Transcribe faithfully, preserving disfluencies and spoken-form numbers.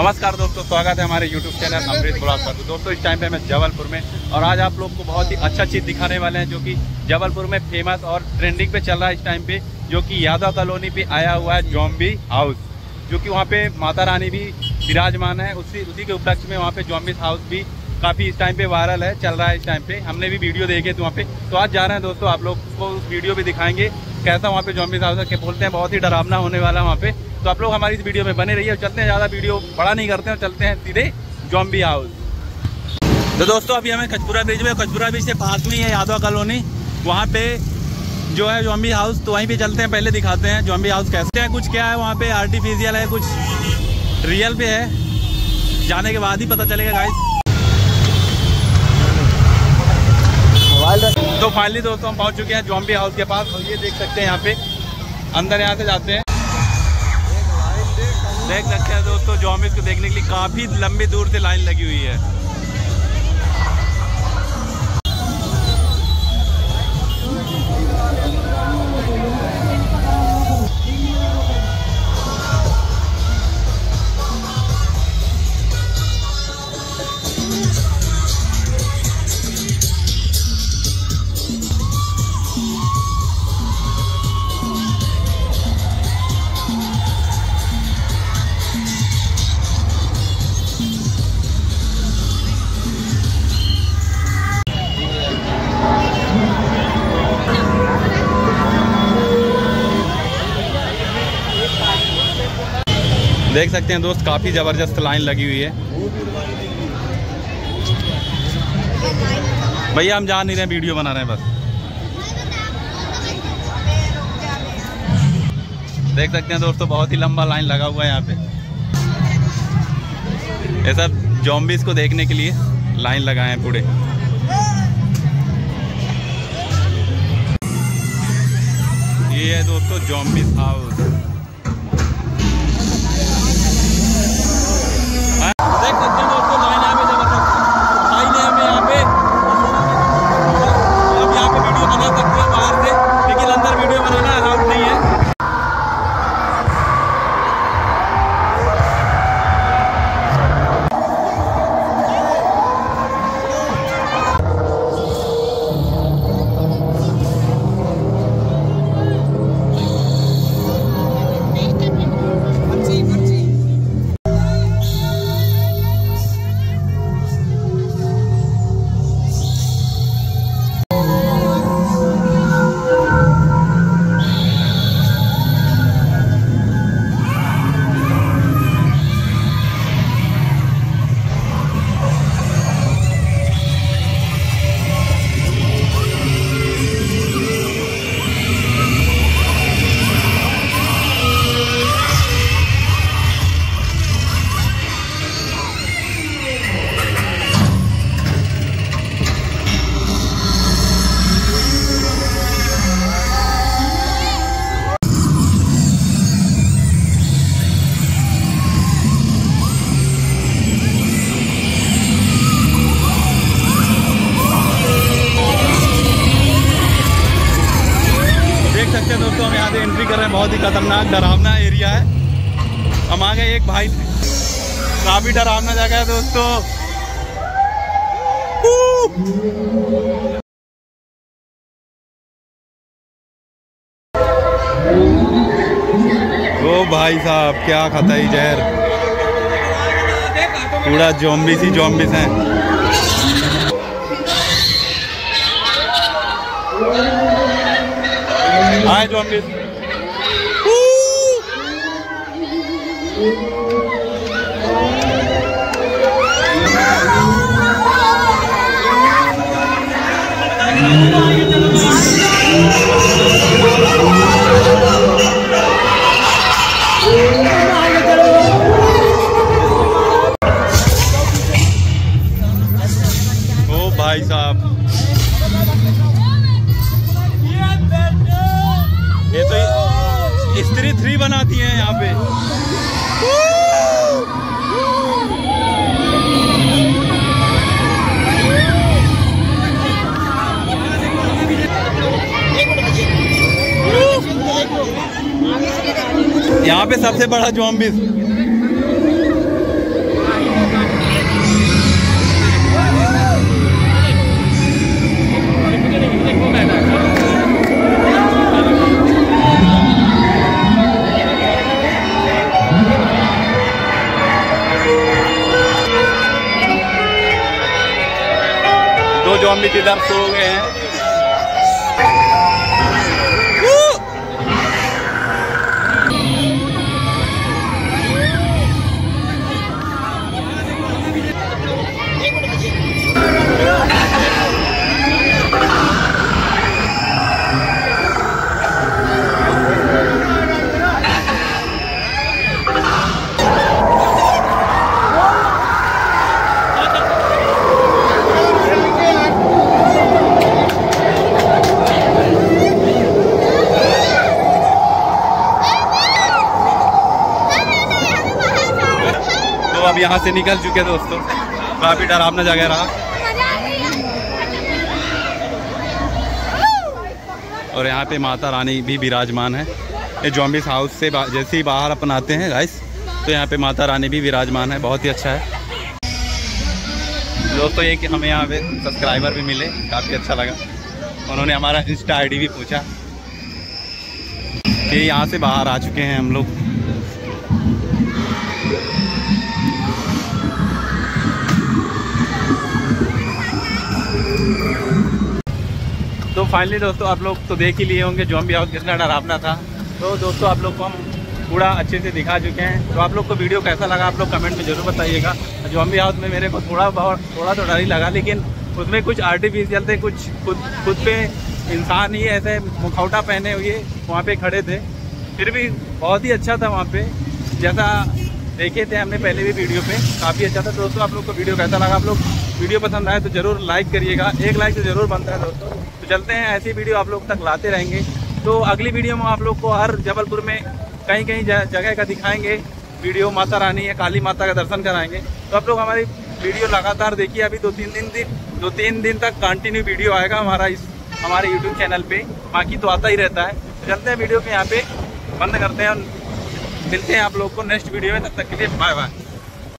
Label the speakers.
Speaker 1: नमस्कार दोस्तों, स्वागत है हमारे यूट्यूब चैनल अमृत ब्लॉग पर। तो दोस्तों इस टाइम पे मैं जबलपुर में, और आज आप लोग को बहुत ही अच्छा चीज़ दिखाने वाले हैं जो कि जबलपुर में फेमस और ट्रेंडिंग पे चल रहा है इस टाइम पे, जो कि यादव कॉलोनी पे आया हुआ है ज़ॉम्बी हाउस, जो कि वहाँ पे माता रानी भी विराजमान है। उसी उसी के उपलक्ष्य में वहाँ पे ज़ॉम्बी हाउस भी काफ़ी इस टाइम पे वायरल है, चल रहा है इस टाइम पे। हमने भी वीडियो देखे थे वहाँ पे, तो आज जा रहे हैं दोस्तों, आप लोग को उस वीडियो भी दिखाएंगे कैसा वहाँ पे ज़ॉम्बी हाउस है। बोलते हैं बहुत ही डरावना होने वाला है वहाँ पे, तो आप लोग हमारी इस वीडियो में बने रहिए। चलते हैं, ज़्यादा वीडियो बड़ा नहीं करते हैं, चलते हैं सीधे ज़ॉम्बी हाउस। तो दोस्तों अभी हमें कचपुरा ब्रिज में, कचपुरा ब्रिज से पास में ही है यादव कॉलोनी, वहाँ पे जो है ज़ॉम्बी हाउस, तो वहीं पे चलते हैं, पहले दिखाते हैं ज़ॉम्बी हाउस कैसे है, कुछ क्या है वहाँ पे, आर्टिफिशियल है, कुछ रियल पे है, जाने के बाद ही पता चलेगा गाइस। तो फाइनली दोस्तों हम पहुँच चुके हैं ज़ॉम्बी हाउस के पास, और ये देख सकते हैं यहाँ पे अंदर, यहाँ से जाते हैं, देख सकते हैं दोस्तों ज़ॉम्बीज़ को देखने के लिए काफ़ी लंबी दूर से लाइन लगी हुई है। देख सकते हैं दोस्त काफ़ी ज़बरदस्त लाइन लगी हुई है। भैया हम जा नहीं रहे, वीडियो बना रहे हैं बस। देख सकते हैं दोस्तों बहुत ही लंबा लाइन लगा हुआ है यहाँ पे, ये सब ज़ॉम्बीज़ को देखने के लिए लाइन लगाए हैं पूरे। ये है दोस्तों ज़ॉम्बीज़ हाउस। देख सकते हैं दोस्तों लाइन यहाँ पे जबरदस्त लाइन है हमें यहाँ पे, अब यहाँ पे वीडियो बना सकते हैं बाहर से, लेकिन अंदर वीडियो बनाना अलाउड नहीं है। दोस्तों हम यहाँ से एंट्री कर रहे हैं, बहुत ही खतरनाक डरावना एरिया है। हम आ गए, एक भाई काफी डरावना जगह है दोस्तों। ओ भाई साहब क्या खाता ही जहर, पूरा ज़ॉम्बी सी ज़ॉम्बीज़ हैं। आए ज़ॉम्बीज़, ओ भाई साहब ये तो स्त्री थ्री बनाती हैं यहाँ पे। यहाँ पे सबसे बड़ा ज़ॉम्बीज़ दो ज़ॉम्बी इधर सो गए हैं। अब यहाँ से निकल चुके दोस्तों, काफी डरावना जगह रहा। और यहाँ पे माता रानी भी विराजमान है। ये ज़ॉम्बीज़ हाउस से जैसे ही बाहर अपन आते हैं गाइस, तो यहाँ पे माता रानी भी विराजमान है, बहुत ही अच्छा है दोस्तों। ये कि हमें यहाँ पे सब्सक्राइबर भी मिले, काफ़ी अच्छा लगा। उन्होंने हमारा इंस्टा आई डी भी पूछा कि यहाँ से बाहर आ चुके हैं हम लोग। तो फाइनली दोस्तों आप लोग तो देख ही लिए होंगे ज़ॉम्बी हाउस कितना डरावना था। तो दोस्तों आप लोग को हम पूरा अच्छे से दिखा चुके हैं। तो आप लोग को वीडियो कैसा लगा आप लोग कमेंट में ज़रूर बताइएगा। ज़ॉम्बी हाउस में मेरे को थोड़ा बहुत थोड़ा तो डर ही लगा, लेकिन उसमें कुछ आर्टिफिशियल थे, कुछ खुद खुद पे इंसान ही ऐसे मुखौटा पहने हुए वहाँ पे खड़े थे। फिर भी बहुत ही अच्छा था वहाँ पे, जैसा देखे थे हमने पहले भी वीडियो पे, काफ़ी अच्छा था। दोस्तों आप लोग को वीडियो कैसा लगा, आप लोग वीडियो पसंद आए तो ज़रूर लाइक करिएगा, एक लाइक तो ज़रूर बनता है दोस्तों। तो चलते हैं, ऐसी वीडियो आप लोग तक लाते रहेंगे। तो अगली वीडियो में आप लोग को हर जबलपुर में कहीं कहीं जगह का दिखाएंगे वीडियो, माता रानी या काली माता का दर्शन कराएंगे। तो आप लोग हमारी वीडियो लगातार देखिए, अभी दो तीन दिन दिन दो तीन दिन तक कंटिन्यू वीडियो आएगा हमारा इस हमारे यूट्यूब चैनल पे, बाकी तो आता ही रहता है। तो चलते हैं वीडियो के यहाँ पे बंद करते हैं और मिलते हैं आप लोग को नेक्स्ट वीडियो में, तब तक के लिए बाय बाय।